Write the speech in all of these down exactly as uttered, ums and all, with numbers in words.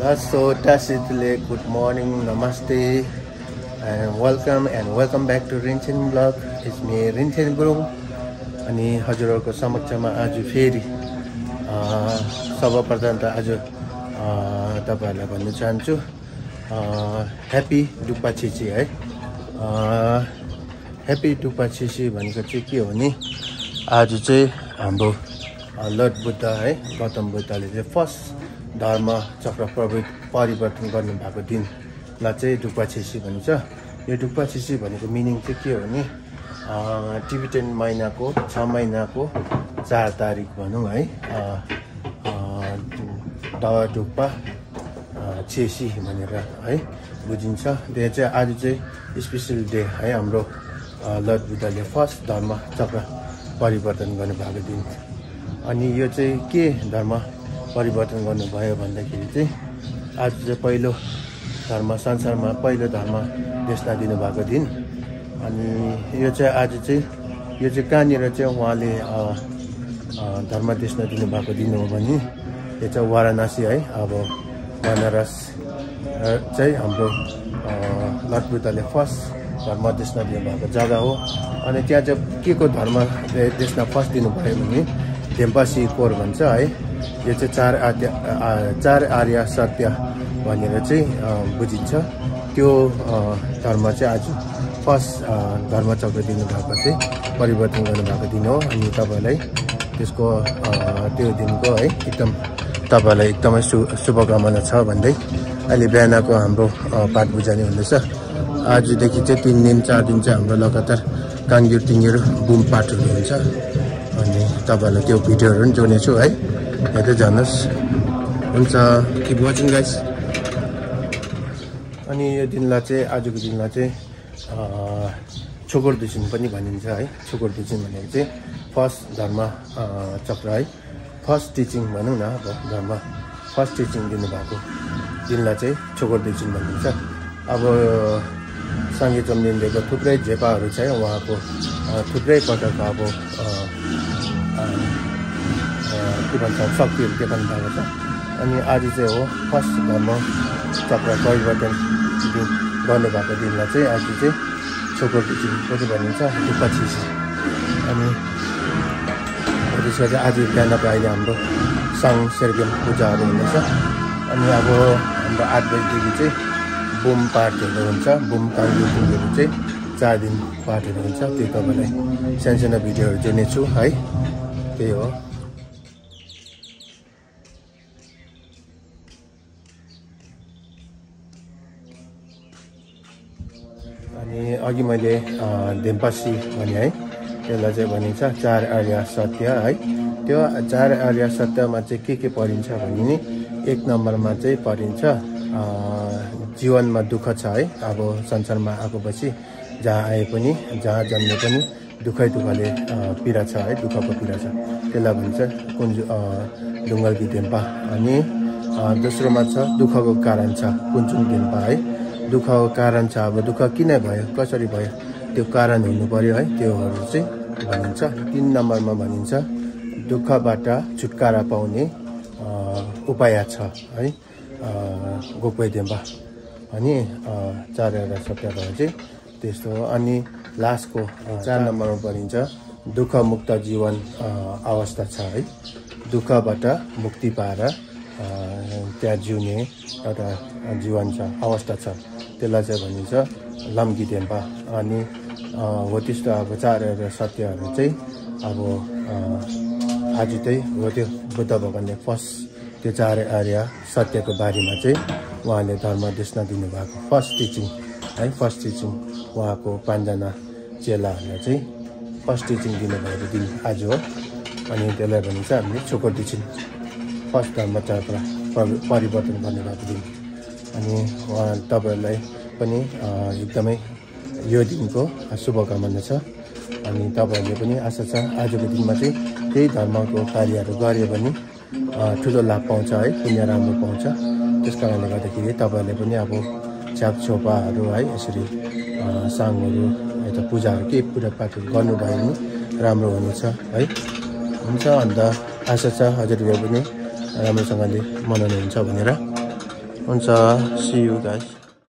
Uh, so tacitly good morning, namaste, and welcome and welcome back to Rinchen Vlog. It's me Rinchen Gurung. अनि हजुरहरुको समक्षमा आज फेरि सर्वप्रथम त आज तपाईहरुलाई भन्न चाहन्छु ह्यापी डुक्पा छिछि है। ह्यापी डुक्पा छिछि भनेको चाहिँ के हो नि, आज चाहिँ हाम्रो लर्ड बुद्ध है गौतम बुद्धले चाहिँ फर्स्ट धर्म चक्र परिवर्तन गर्नु भएको दिनलाई चाहिँ डुक्पा छिछि भनिन्छ। यो डुक्पा छिछि भनेको मिनिङ चाहिँ के हो नि, टिबेटन महिनाको छ महिनाको चार तारिक भनौँ है, दवा डुक्पा छेसी भनेर है बुझिन्छ। त्यो चाहिँ आज चाहिँ स्पेसल डे है, हाम्रो लर्ड बुद्धले फर्स्ट धर्म चक्र परिवर्तन गर्नुभएको दिन। अनि यो चाहिँ के धर्म परिवर्तन गर्नुभयो भन्दाखेरि चाहिँ आज चाहिँ पहिलो धर्म संसारमा पहिलो धर्म देशना दिनुभएको दिन। अनि यो चाहिँ आज चाहिँ यो चाहिँ कहाँनिर चाहिँ उहाँले धर्म देशना दिनुभएको दिन हो भने यो चाहिँ वाराणसी है। अब बनारस चाहिँ हाम्रो लर्ड बुद्धले फर्स्ट धर्म देशना दिनुभएको जग्गा हो। अनि त्यहाँ चाहिँ के को धर्म देशना फर्स्ट दिनुभयो भने धेम्पासी कोर भन्छ है। यो चाहिँ चार आर्य चार आर्य सत्य भनेर चाहिँ बुझिन्छ। त्यो धर्म चाहिँ आज फर्स्ट धर्मचक्र दिनुभएको चाहिँ परिवर्तन गर्नुभएको दिन हो। अनि तपाईँलाई त्यसको त्यो दिनको है एकदम तपाईँलाई एकदमै शु शुभकामना छ भन्दै अहिले बिहानको हाम्रो पाठ बुझाउने हुँदैछ। आजदेखि चाहिँ तिन दिन चार दिन चाहिँ हाम्रो लगातार काङ्गिर टिङ्गिर बुम पाठहरू हुन्छ। अनि तपाईँहरूलाई त्यो भिडियोहरू पनि जोड्नेछु है, हेर्दै जानुहोस्। हुन्छ, किप वाचिङ गाइस। अनि यो दिनलाई चाहिँ आजको दिनलाई चाहिँ छोगोर दुचिन पनि भनिन्छ है। छोगोर दुचिन भनेको चाहिँ फर्स्ट धर्म चक्र है, फर्स्ट टिचिङ भनौँ न। अब धर्म फर्स्ट टिचिङ दिनुभएको दिनलाई चाहिँ छोगोर दुचिन भनिन्छ। अब सङ्गे चम्दिनको थुप्रै झेपाहरू छ उहाँको, थुप्रै प्रकारको अब के भन्छ शक्तिहरू देखाउनु भएको छ। अनि आज चाहिँ हो फर्स्ट धर्म चक्र परिवर्तन दिन गर्नुभएको दिनलाई चाहिँ आज चाहिँ छोगोर दुचिन पनि भनिन्छ, डुक्पा छिछि। अनि त्यसपछि आज बिहानको अहिले हाम्रो सङ सेर्गेम पूजाहरू हुँदैछ। अनि अब हाम्रो आठ बजीदेखि चाहिँ बुम पाठहरू हुन्छ। बुम काङ्गिरहरू चाहिँ चार दिन पाठहरू हुन्छ। त्यो तपाईँलाई सानो सानो भिडियोहरू जोड्नेछु है, त्यही हो। अनि अघि मैले धेम्पासी भने है, त्यसलाई चाहिँ भनिन्छ चार आर्य सत्य है। त्यो चार आर्य सत्यमा चाहिँ के के परिन्छ भने नि, एक नम्बरमा चाहिँ परिन्छ जीवनमा दुःख छ है। अब संसारमा आएपछि जहाँ आए पनि जहाँ जन्मे पनि दुःखै दुःखले पीडा छ है, दुःखको पीडा छ, त्यसलाई भन्छ कुञ्ज ढुङ्गलकी धेम्पा। अनि दोस्रोमा छ दुःखको कारण छ कुञ्चुङ धेम्पा है। दुःखको कारण छ, अब दुःख किन भयो, कसरी भयो, त्यो कारण हुनु पर्यो है, त्योहरू चाहिँ भनिन्छ। तिन नम्बरमा भनिन्छ दुःखबाट छुटकारा पाउने उपाय छ है, गोक्वे धेम्पा। अनि चार एउटा सत्य भयो चाहिँ त्यस्तो हो। अनि लास्टको चार नम्बरमा भनिन्छ दुःखमुक्त जीवन अवस्था छ है। दुःखबाट मुक्ति पाएर त्यहाँ जिउने एउटा जीवन छ, अवस्था छ, त्यसलाई चाहिँ भनिन्छ लम्की धेम्पा। अनि हो त्यस्तो अब चारवटा सत्यहरू चाहिँ अब आज चाहिँ हो त्यो बुद्ध भगवानले फर्स्ट त्यो चार आर्य सत्यको बारेमा चाहिँ उहाँले धर्म देशना दिनुभएको फर्स्ट टिचिङ है। फर्स्ट टिचिङ उहाँको पाँचजना चेलाहरूलाई चाहिँ फर्स्ट टिचिङ दिनुभएको दिन आज हो। अनि त्यसलाई भनिन्छ हामीले छोगोर दुचिन, फर्स्ट धर्म चक्र परिवर्तन गर्नुभएको दिन। अनि उहाँ तपाईँहरूलाई पनि एकदमै यो दिनको शुभकामना छ। अनि तपाईँहरूले पनि आशा छ आजको दिनमा चाहिँ त्यही धर्मको कार्यहरू गऱ्यो भने ठुलो लाभ पाउँछ है, पुण्य राम्रो पाउँछ। त्यस कारणले गर्दाखेरि तपाईँहरूले पनि अब छ्याप छोपाहरू है, यसरी साङहरू यता पूजाहरू केही पूजापाठहरू गर्नुभयो भने राम्रो हुनेछ है। हुन्छ, अन्त आशा छ हजुरहरूले पनि राम्रोसँगले मनाउनुहुन्छ भनेर। हुन्छ, see you guys.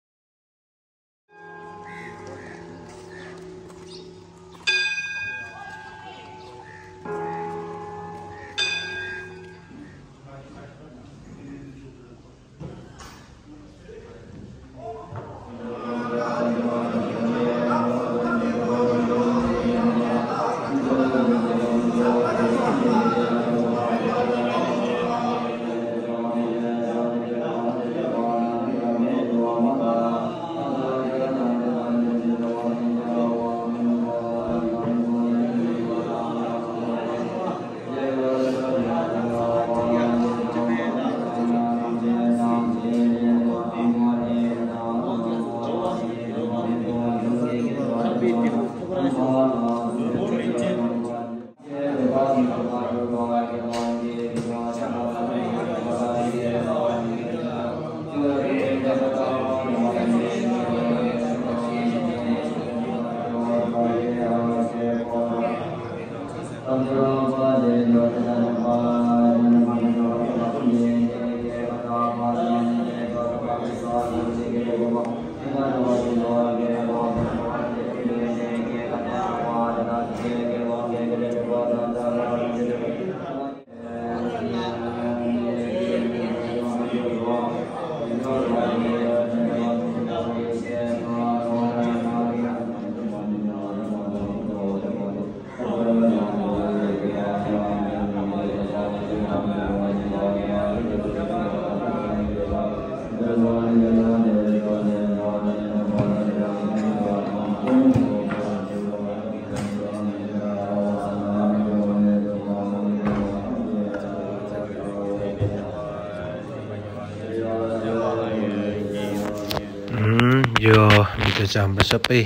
यो भित्र चाहिँ हाम्रो सबै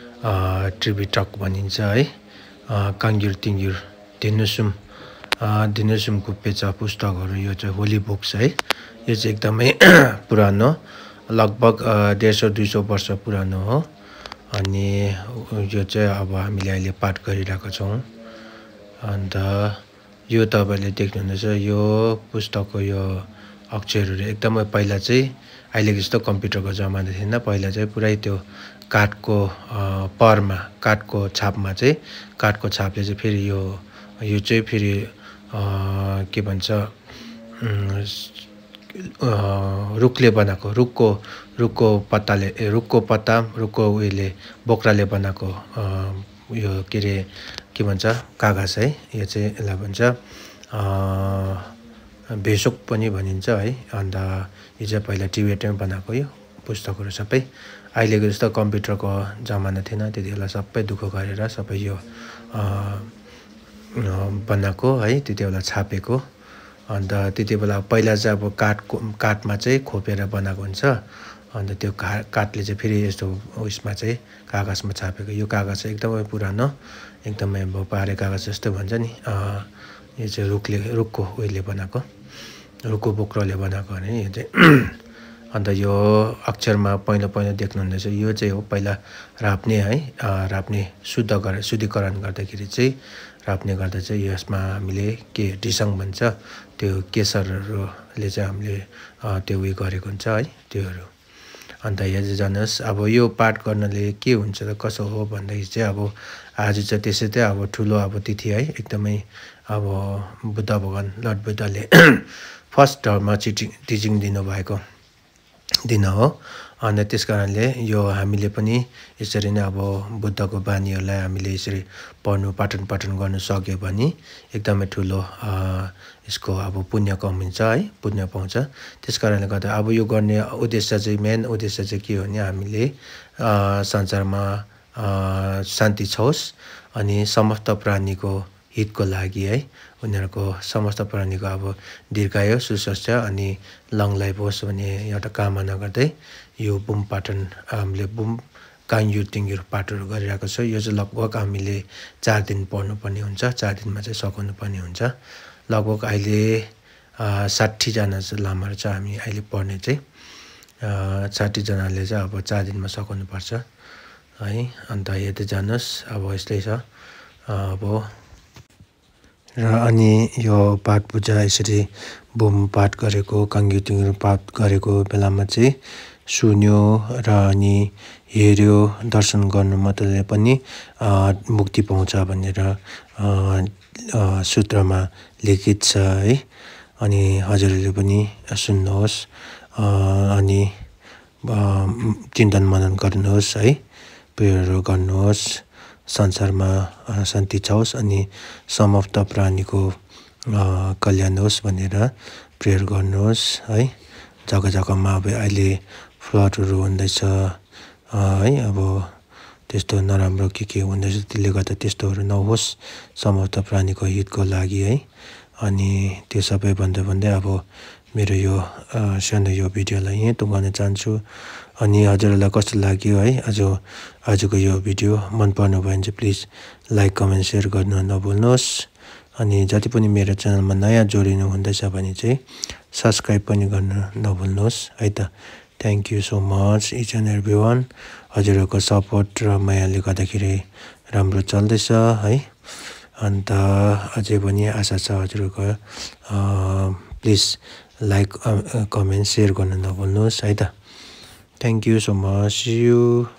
ट्रिबिटक भनिन्छ है, काङ्ग्युर तिङ्ग्युर दिनुसुम दिनुसुम कुप्पेचा पुस्तकहरू यो चाहिँ होली बुक्स है। यो चाहिँ एकदमै पुरानो, लगभग डेढ सौ दुई सौ वर्ष पुरानो हो। अनि यो चाहिँ अब हामीले अहिले पाठ गरिरहेको छौँ। अन्त यो तपाईँले देख्नुहुँदैछ, यो पुस्तकको यो अक्षरहरू एकदमै पहिला चाहिँ अहिलेको जस्तो कम्प्युटरको जमाना थिएन। पहिला चाहिँ पुरै त्यो काठको परमा, काठको छापमा चाहिँ, काठको छापले चाहिँ फेरि यो यो चाहिँ फेरि के भन्छ, रुखले बनाएको, रुखको रुखको पत्ताले, रुखको पत्ता, रुखको उयोले, बोक्राले बनाएको यो के अरे के भन्छ, कागज है। यो चाहिँ यसलाई भन्छ भेसोक पनि भनिन्छ है। अन्त यो चाहिँ पहिला टिबेटमै बनाएको यो पुस्तकहरू सबै। अहिलेको जस्तो कम्प्युटरको जमाना थिएन, त्यति बेला सबै दुःख गरेर सबै यो बनाएको है, त्यति बेला छापेको। अन्त त्यति बेला पहिला चाहिँ अब काठको काठमा चाहिँ खोपेर बनाएको हुन्छ। अन्त त्यो का काठले चाहिँ फेरि यस्तो उयसमा चाहिँ कागजमा छापेको। यो कागज चाहिँ एकदमै पुरानो, एकदमै अब पारे कागज जस्तो भन्छ नि। यो चाहिँ रुखले, रुखको उयोले बनाएको, रुखको बोक्रोले बनाएको भने यो चाहिँ। अन्त यो अक्षरमा पहिलो पहिलो देख्नुहुँदैछ, यो चाहिँ हो पहिला राप्ने है। राप्ने शुद्ध गरेर शुद्धिकरण गर्दाखेरि चाहिँ राप्ने गर्दा चाहिँ यसमा हामीले के ढिसङ भन्छ, त्यो केसरहरूले चाहिँ हामीले त्यो उयो गरेको हुन्छ है, त्योहरू। अन्त यहाँ चाहिँ जानुहोस्, अब यो पाठ गर्नाले के हुन्छ त कसो हो भन्दाखेरि चाहिँ अब आज चाहिँ त्यसै चाहिँ अब ठुलो अब तिथि है, एकदमै अब बुद्ध भगवान लर्ड बुद्धले फर्स्ट धर्म टिचिङ टिचिङ दिनुभएको दिन हो। अन्त त्यस कारणले यो हामीले पनि यसरी नै अब बुद्धको बानीहरूलाई हामीले यसरी पढ्नु, पाठन पाठन गर्नु सक्यो भने एकदमै ठुलो यसको अब पुण्य कमिन्छ है, पुण्य पाउँछ। त्यस कारणले गर्दा अब यो गर्ने उद्देश्य चाहिँ, मेन उद्देश्य चाहिँ के हो भने हामीले संसारमा शान्ति छोस् अनि समस्त प्राणीको हितको लागि है, उनीहरूको समस्त प्राणीको अब दीर्घायु, सुस्वास्थ्य अनि लङ लाइफ होस् भन्ने एउटा कामना गर्दै यो बुम पाठन हामीले बुम काङ्ग्युर तिङ्ग्युर पाठहरू गरिरहेको छ। यो चाहिँ लगभग हामीले चार दिन पढ्नुपर्ने हुन्छ, चार दिनमा चाहिँ सघाउनु पर्ने हुन्छ। लगभग अहिले साठीजना चाहिँ लामाहरू छ हामी अहिले पढ्ने चाहिँ, साठीजनाले चाहिँ अब चार दिनमा सघाउनु पर्छ है। अन्त हेर्दै जानुहोस्, अब यस्तै छ। अब र अनि यो पाठ पूजा यसरी बुम पाठ गरेको काङ्ग्युटिङ पाठ गरेको बेलामा चाहिँ सुन्यो र अनि हेऱ्यो दर्शन गर्नु मात्रै पनि मुक्ति पाउँछ भनेर सूत्रमा लिखित छ है। अनि हजुरहरूले पनि सुन्नुहोस् अनि चिन्तन मनन गर्नुहोस् है, प्रेयरहरू गर्नुहोस्, संसारमा शान्ति छाओस् अनि समस्त प्राणीको कल्याण होस् भनेर प्रेयर गर्नुहोस् है। जग्गा जग्गामा अब अहिले फ्लडहरू हुँदैछ है, अब त्यस्तो नराम्रो के के हुँदैछ, त्यसले गर्दा त्यस्तोहरू नहोस् समस्त प्राणीको हितको लागि है। अनि त्यो सबै भन्दै भन्दै अब मेरो यो सानो यो भिडियोलाई यहीँ टुङ्गाउन चाहन्छु। अनि हजुरहरूलाई कस्तो लाग्यो है आज आजको यो भिडियो, मन पर्नु भयो भने चाहिँ प्लिज लाइक कमेन्ट सेयर गर्नु नभुल्नुहोस्। अनि जति पनि मेरो च्यानलमा नयाँ जोडिनु हुँदैछ भने चाहिँ सब्सक्राइब पनि गर्नु नभुल्नुहोस् है त। Thank you so much each and every one. हजुरहरूको सपोर्ट र मायाले गर्दाखेरि राम्रो चल्दैछ है। अन्त अझै पनि आशा छ हजुरहरूको प्लिज लाइक कमेन्ट सेयर गर्नु नभुल्नुहोस् है त। Thank you so much. You